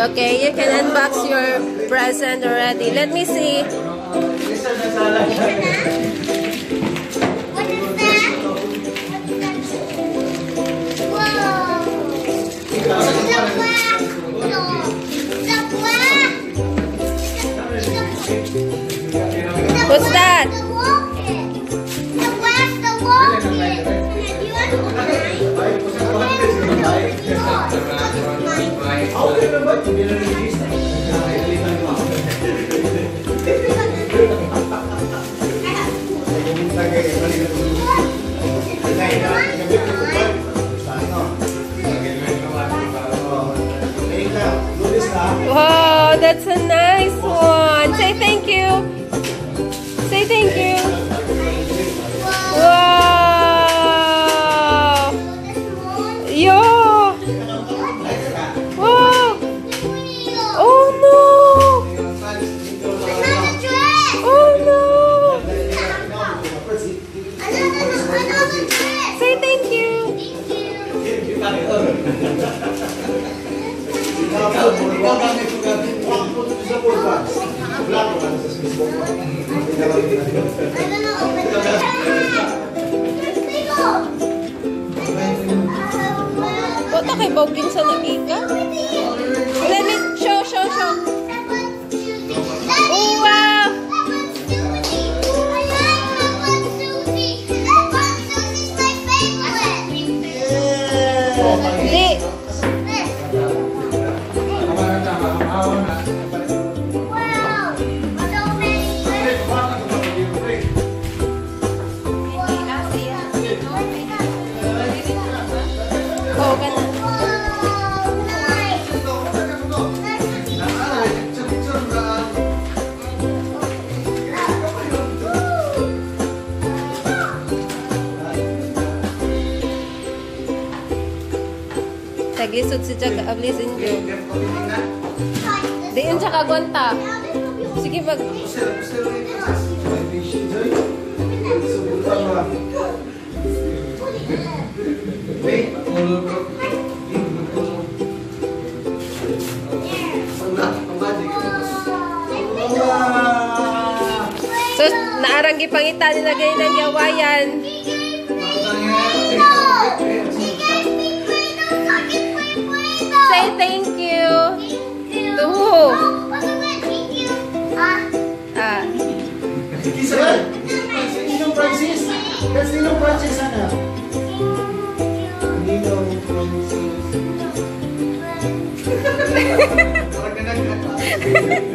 Okay, you can unbox your present already. Let me see. What is that? What's that? Wow, that's a nice one. Say thank you. Say thank you. Wow. Yo. Wow. Oh no. Oh no. Say thank you. What kay Bogin sa nakika? Let me show. Oh wow! Tagisod si Jack ablisin ko. Diin siya kagwanta. Sige mag... So, naaranggi pangita nilagay ng yawayan. Say thank you. To who? Ninong Francis. That's Ninong Francis, Ana. Ninong Francis.